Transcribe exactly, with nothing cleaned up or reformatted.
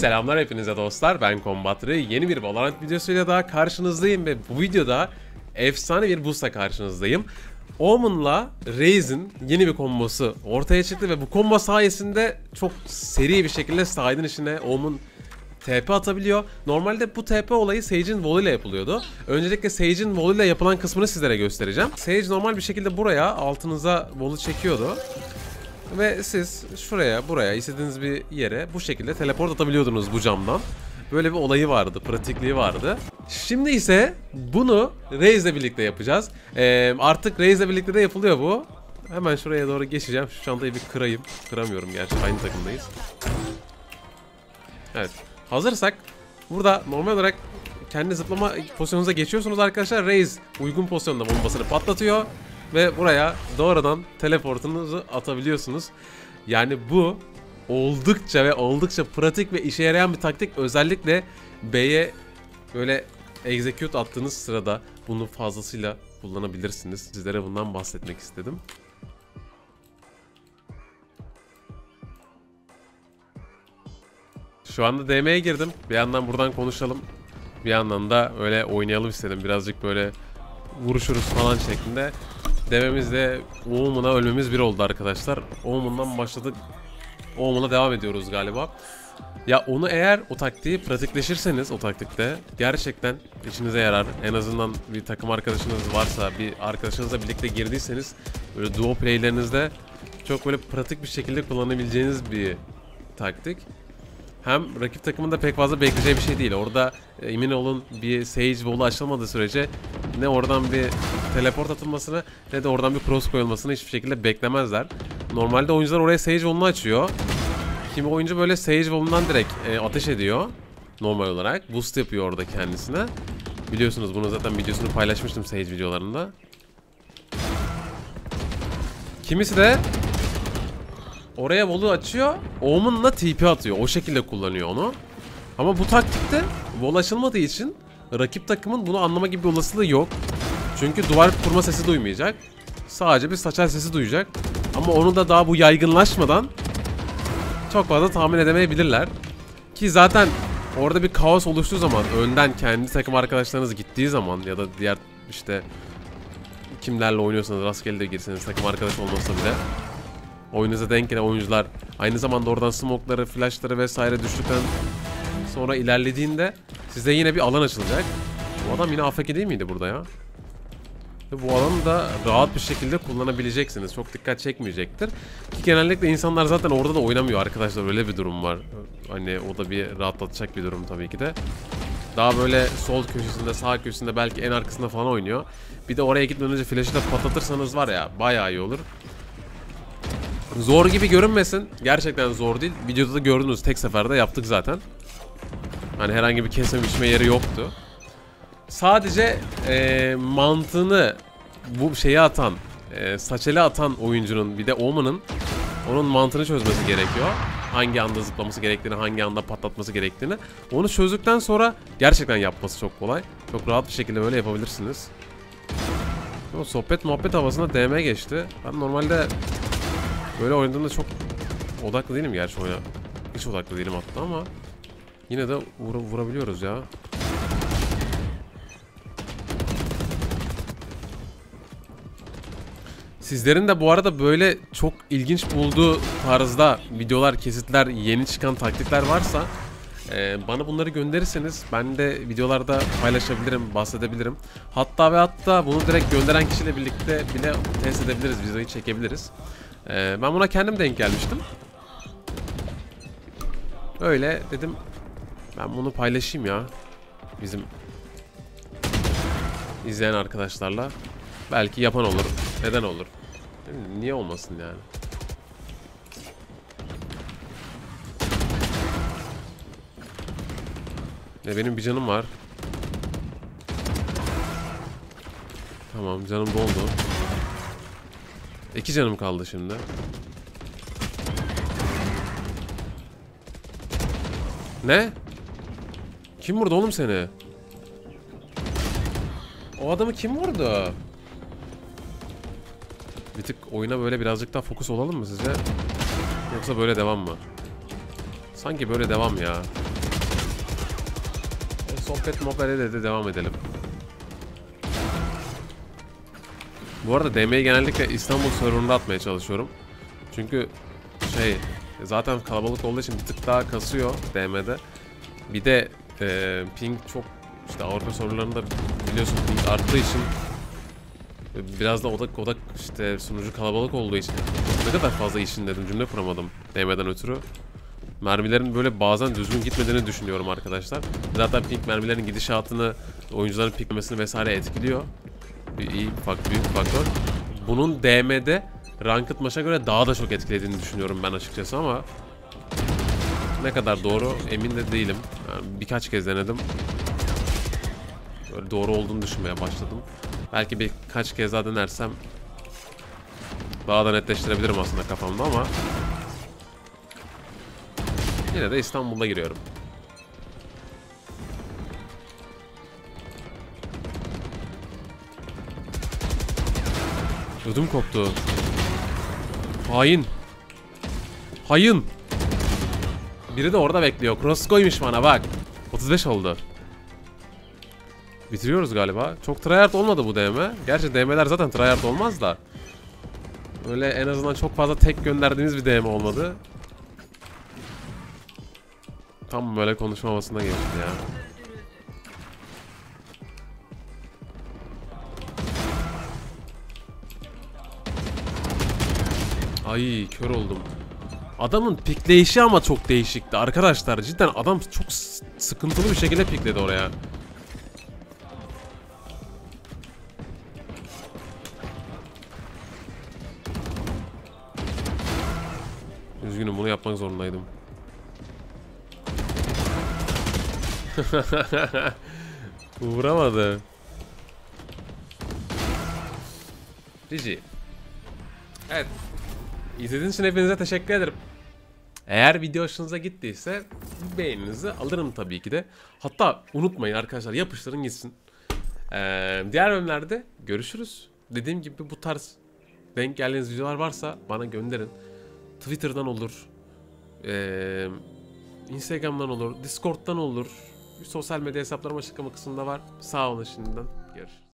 Selamlar hepinize dostlar, ben Kombatri. Yeni bir Valorant videosuyla daha karşınızdayım ve bu videoda efsane bir boost'la karşınızdayım. Omen'la Raze'in yeni bir kombosu ortaya çıktı ve bu kombo sayesinde çok seri bir şekilde side'ın içine Omen T P atabiliyor. Normalde bu T P olayı Sage'in Wall ile yapılıyordu. Öncelikle Sage'in Wall ile yapılan kısmını sizlere göstereceğim. Sage normal bir şekilde buraya altınıza Wall'u çekiyordu. Ve siz şuraya, buraya, istediğiniz bir yere bu şekilde teleport atabiliyordunuz bu camdan. Böyle bir olayı vardı, pratikliği vardı. Şimdi ise bunu Raze'le birlikte yapacağız. Ee, artık Raze'le birlikte de yapılıyor bu. Hemen şuraya doğru geçeceğim. Şu çantayı bir kırayım. Kıramıyorum gerçi, aynı takımdayız. Evet, hazırsak burada normal olarak kendi zıplama pozisyonunuza geçiyorsunuz arkadaşlar. Raze uygun pozisyonda bombasını patlatıyor. Ve buraya doğrudan teleportunuzu atabiliyorsunuz. Yani bu oldukça ve oldukça pratik ve işe yarayan bir taktik. Özellikle B'ye böyle execute attığınız sırada bunu fazlasıyla kullanabilirsiniz. Sizlere bundan bahsetmek istedim. Şu anda D M'ye girdim. Bir yandan buradan konuşalım. Bir yandan da öyle oynayalım istedim. Birazcık böyle vuruşuruz falan şeklinde. Dememizde Omen'a ölmemiz bir oldu arkadaşlar. Omen'dan başladık. Omen'a devam ediyoruz galiba. Ya onu eğer o taktiği pratikleşirseniz o taktikte gerçekten işinize yarar. En azından bir takım arkadaşınız varsa, bir arkadaşınızla birlikte girdiyseniz böyle duo playlerinizde çok böyle pratik bir şekilde kullanabileceğiniz bir taktik. Hem rakip takımında pek fazla bekleyeceği bir şey değil. Orada emin olun bir Sage Wall'u açılmadığı sürece ne oradan bir teleport atılmasını ne de oradan bir cross koyulmasını hiçbir şekilde beklemezler. Normalde oyuncular oraya Sage Wall'unu açıyor. Kimi oyuncu böyle Sage Wall'undan direkt e, ateş ediyor. Normal olarak. Boost yapıyor orada kendisine. Biliyorsunuz bunu, zaten videosunu paylaşmıştım Sage videolarında. Kimisi de oraya Wall'u açıyor, Omen'la T P atıyor. O şekilde kullanıyor onu. Ama bu taktikte Wall açılmadığı için rakip takımın bunu anlama gibi bir olasılığı yok. Çünkü duvar kurma sesi duymayacak. Sadece bir saçar sesi duyacak. Ama onu da daha bu yaygınlaşmadan çok fazla tahmin edemeyebilirler. Ki zaten orada bir kaos oluştuğu zaman, önden kendi takım arkadaşlarınız gittiği zaman ya da diğer işte kimlerle oynuyorsanız rastgele de girseniz, takım arkadaş olmasa bile oyununuza denk gelen oyuncular aynı zamanda oradan smoke'ları, flash'ları vesaire düştükten sonra ilerlediğinde size yine bir alan açılacak. Bu adam yine A F K değil miydi burada ya? Ve bu alanı da rahat bir şekilde kullanabileceksiniz. Çok dikkat çekmeyecektir. Ki genellikle insanlar zaten orada da oynamıyor arkadaşlar. Öyle bir durum var. Hani o da bir rahatlatacak bir durum tabii ki de. Daha böyle sol köşesinde, sağ köşesinde, belki en arkasında falan oynuyor. Bir de oraya gitmeden önce flash'ı da patlatırsanız var ya, bayağı iyi olur. Zor gibi görünmesin. Gerçekten zor değil. Videoda da gördünüz, tek seferde yaptık zaten. Hani herhangi bir kesme biçme yeri yoktu. Sadece e, mantığını bu şeye atan, e, saçele atan oyuncunun, bir de Omen'ın onun mantığını çözmesi gerekiyor. Hangi anda zıplaması gerektiğini, hangi anda patlatması gerektiğini. Onu çözdükten sonra gerçekten yapması çok kolay. Çok rahat bir şekilde böyle yapabilirsiniz. Ama sohbet muhabbet havasında D M geçti. Ben normalde böyle oynadığımda çok odaklı değilim gerçi oyuna. Hiç odaklı değilim hatta ama yine de vur vurabiliyoruz ya. Sizlerin de bu arada böyle çok ilginç bulduğu tarzda videolar, kesitler, yeni çıkan taktikler varsa e, bana bunları gönderirseniz ben de videolarda paylaşabilirim, bahsedebilirim. Hatta ve hatta bunu direkt gönderen kişiyle birlikte bile test edebiliriz, videoyu çekebiliriz. E, ben buna kendim denk gelmiştim. Öyle dedim, ben bunu paylaşayım ya bizim izleyen arkadaşlarla. Belki yapan olur. Neden olur? Niye olmasın yani? Ya benim bir canım var. Tamam, canım doldu. İki canım kaldı şimdi. Ne? Kim vurdu oğlum seni? O adamı kim vurdu? Bir tık oyuna böyle birazcık daha fokus olalım mı sizce? Yoksa böyle devam mı? Sanki böyle devam ya. sohbet muhabbete de devam edelim. Bu arada D M'yi genellikle İstanbul serverında atmaya çalışıyorum. Çünkü şey zaten kalabalık olduğu için bir tık daha kasıyor D M'de. Bir de e, ping çok işte Avrupa serverlarında biliyorsun ping arttığı için biraz da odak odak işte sunucu kalabalık olduğu için ne kadar fazla işin dedim cümle kuramadım D M'den ötürü. Mermilerin böyle bazen düzgün gitmediğini düşünüyorum arkadaşlar. Zaten ping mermilerin gidişatını, oyuncuların piklemesini vesaire etkiliyor. Bir iyi bak büyük faktör. Bunun D M'de ranked maça göre daha da çok etkilediğini düşünüyorum ben açıkçası ama ne kadar doğru emin de değilim. Yani birkaç kez denedim. Böyle doğru olduğunu düşünmeye başladım. Belki birkaç kez daha denersem daha da netleştirebilirim aslında kafamda ama yine de İstanbul'da giriyorum. Ödüm koptu. Hain. Hayın. Biri de orada bekliyor. Cross koymuş bana bak. otuz beş oldu. Bitiriyoruz galiba. Çok tryhard olmadı bu D M. Gerçi D M'ler zaten tryhard olmaz da. Öyle en azından çok fazla tek gönderdiğimiz bir D M olmadı. Tam böyle konuşma havasına geçti ya. Ay kör oldum. Adamın pikleyişi ama çok değişikti arkadaşlar. Cidden adam çok sıkıntılı bir şekilde pikledi oraya. Üzgünüm bunu yapmak zorundaydım. Vuramadı. G G. Evet. İzlediğiniz için hepinize teşekkür ederim. Eğer video hoşunuza gittiyse beğeninizi alırım tabii ki de. Hatta unutmayın arkadaşlar yapıştırın gitsin. Ee, diğer bölümlerde görüşürüz. Dediğim gibi bu tarz denk geldiğiniz videolar varsa bana gönderin. Twitter'dan olur. Ee, Instagram'dan olur. Discord'dan olur. Sosyal medya hesaplarım açıklama kısmında var. Sağ olun şimdiden. Görüşürüz.